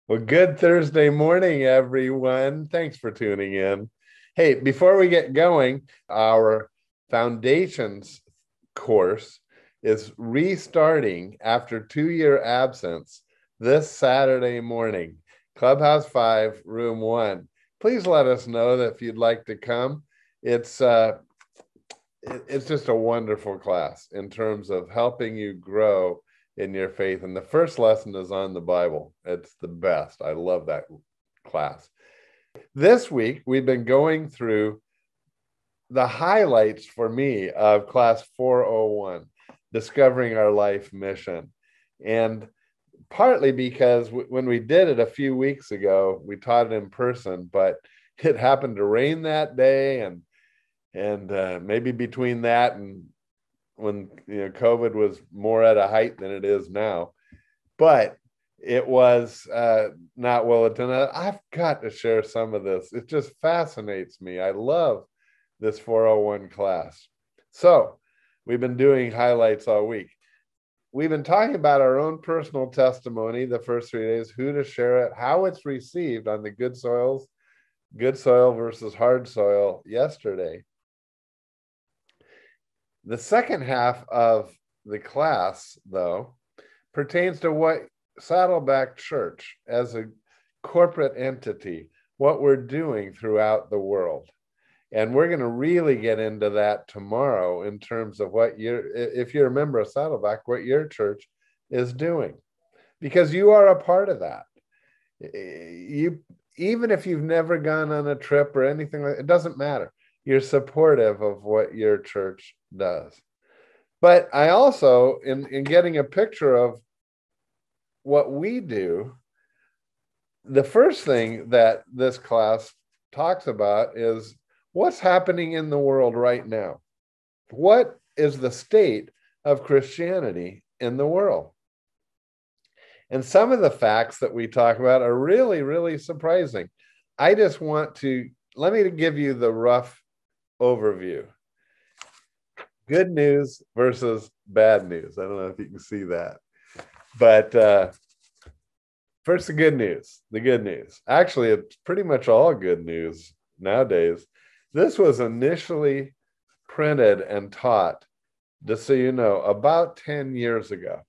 Well, good Thursday morning, everyone. Thanks for tuning in. Hey, before we get going, our foundations course is restarting after 2 year absence this Saturday morning. Clubhouse 5, Room 1. Please let us know that if you'd like to come. It's it's just a wonderful class in terms of helping you grow in your faith. And the first lesson is on the Bible. It's the best. I love that class. This week, we've been going through the highlights for me of class 401, Discovering Our Life Mission. And partly because when we did it a few weeks ago, we taught it in person, but it happened to rain that day, and maybe between that and when COVID was more at a height than it is now, but it was not well attended. I've got to share some of this. It just fascinates me. I love this 401 class. So we've been doing highlights all week. We've been talking about our own personal testimony the first 3 days, who to share it, how it's received on the good soil versus hard soil yesterday. The second half of the class, though, pertains to what Saddleback Church as a corporate entity, what we're doing throughout the world. And we're going to really get into that tomorrow in terms of if you're a member of Saddleback, what your church is doing, because you are a part of that. Even if you've never gone on a trip or anything, it doesn't matter. You're supportive of what your church does. But I also, in getting a picture of what we do, the first thing that this class talks about is what's happening in the world right now. What is the state of Christianity in the world? And some of the facts that we talk about are really, really surprising. I just let me give you the rough overview. Good news versus bad news. I don't know if you can see that. But first, the good news. The good news. Actually, it's pretty much all good news nowadays. This was initially printed and taught, just so you know, about 10 years ago.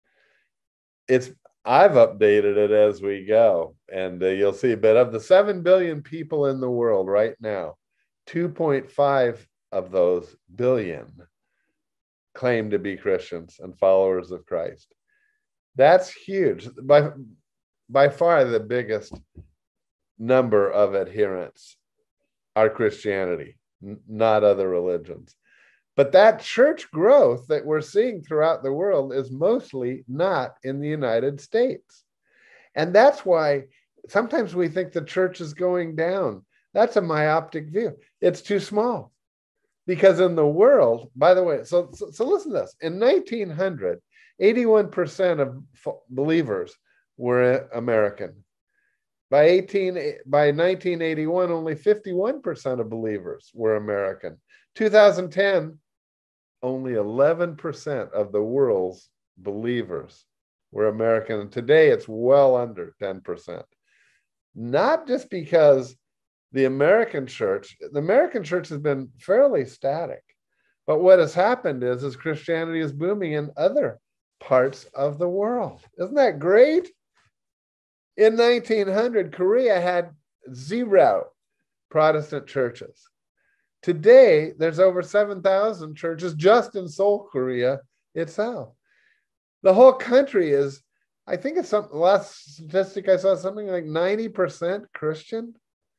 I've updated it as we go, and you'll see. But of the 7 billion people in the world right now, 2.5 of those billion claim to be Christians and followers of Christ. That's huge. By far the biggest number of adherents are Christianity, not other religions. But that church growth that we're seeing throughout the world is mostly not in the United States. And that's why sometimes we think the church is going down. That's a myopic view. It's too small. Because in the world, by the way, so listen to this. In 1900, 81% of believers were American. By 1981, only 51% of believers were American. 2010, only 11% of the world's believers were American. And today, it's well under 10%. Not just because the American church has been fairly static. But what has happened is Christianity is booming in other parts of the world. Isn't that great? In 1900, Korea had 0 Protestant churches. Today, there's over 7,000 churches just in Seoul, Korea itself. The whole country is, I think it's the last statistic I saw, something like 90% Christian.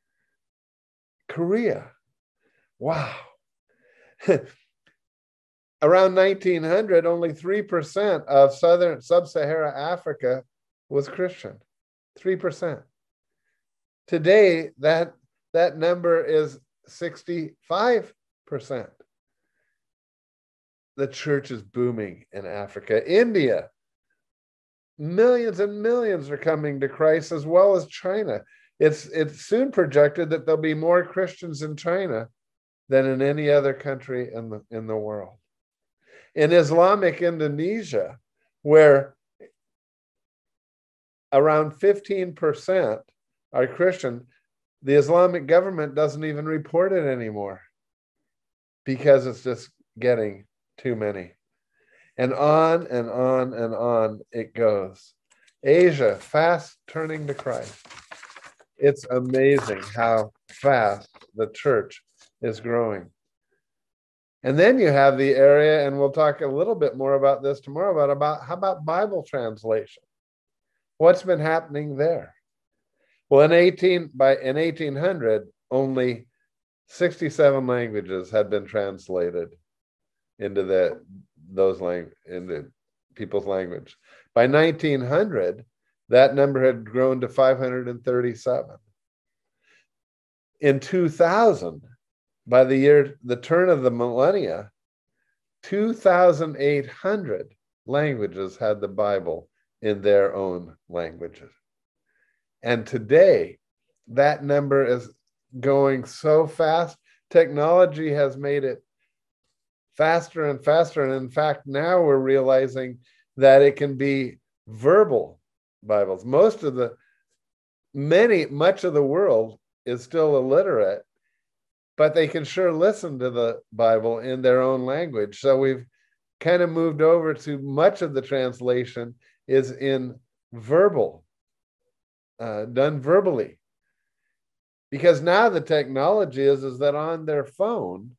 Korea. Wow. Around 1900, only 3% of sub-Saharan Africa was Christian. 3%. Today, that number is 65%. The church is booming in Africa. India, millions and millions are coming to Christ, as well as China. It's soon projected that there'll be more Christians in China than in any other country in the world. In Islamic Indonesia, where around 15% are Christian. The Islamic government doesn't even report it anymore because it's just getting too many. And on and on and on it goes. Asia, fast turning to Christ. It's amazing how fast the church is growing. And then you have the area, and we'll talk a little bit more about this tomorrow, about how about Bible translation? What's been happening there? Well, in 1800, only 67 languages had been translated into into people's language. By 1900, that number had grown to 537. In 2000, by the turn of the millennia, 2,800 languages had the Bible in their own languages. And today, that number is going so fast. Technology has made it faster and faster. And in fact, now we're realizing that it can be verbal Bibles. Much of the world is still illiterate, but they can sure listen to the Bible in their own language. So we've kind of moved over to much of the translation is in verbal, done verbally. Because now the technology is that on their phone,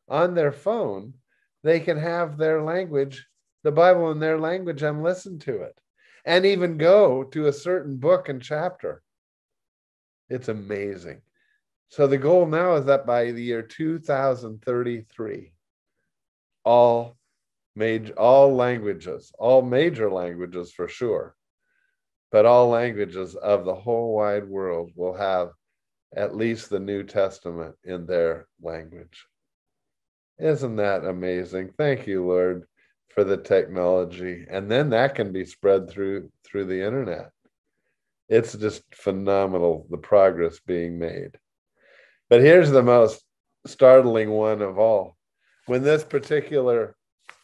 they can have their language, the Bible in their language, and listen to it, and even go to a certain book and chapter. It's amazing. So the goal now is that by the year 2033, all languages, all major languages for sure, but all languages of the whole wide world will have at least the New Testament in their language. Isn't that amazing? Thank you, Lord, for the technology. And then that can be spread through the internet. It's just phenomenal, the progress being made. But here's the most startling one of all. When this particular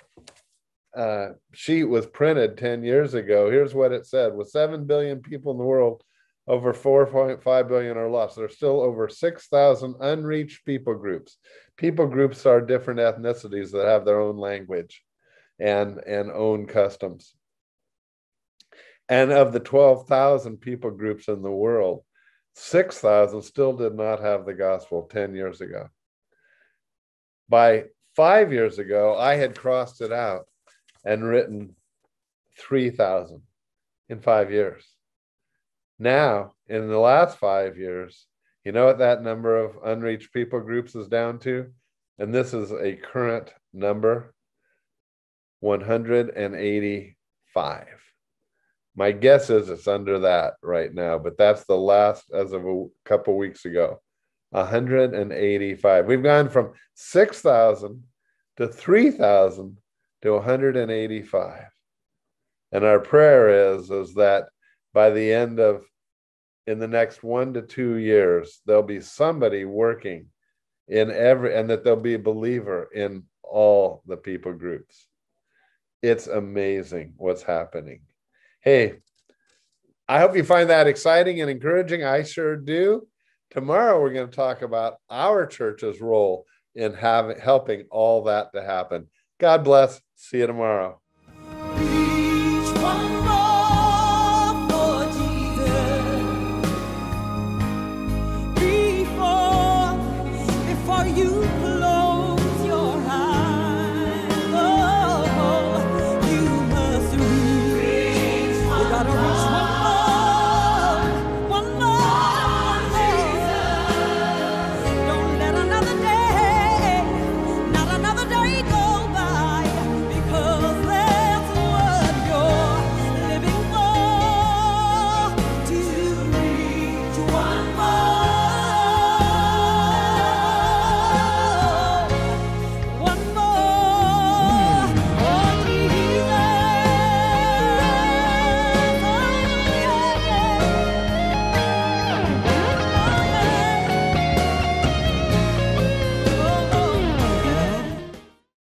sheet was printed 10 years ago, here's what it said. With 7 billion people in the world, over 4.5 billion are lost. There's still over 6,000 unreached people groups. People groups are different ethnicities that have their own language and own customs. And of the 12,000 people groups in the world, 6,000 still did not have the gospel 10 years ago. By 5 years ago, I had crossed it out and written 3,000 in 5 years. Now, in the last 5 years, you know what that number of unreached people groups is down to? And this is a current number, 185. My guess is it's under that right now, but that's the last as of a couple of weeks ago, 185. We've gone from 6,000 to 3,000 to 185. And our prayer is that by the end of, in the next 1 to 2 years, there'll be somebody working in and that there'll be a believer in all the people groups. It's amazing what's happening. Hey, I hope you find that exciting and encouraging. I sure do. Tomorrow, we're going to talk about our church's role in helping all that to happen. God bless. See you tomorrow.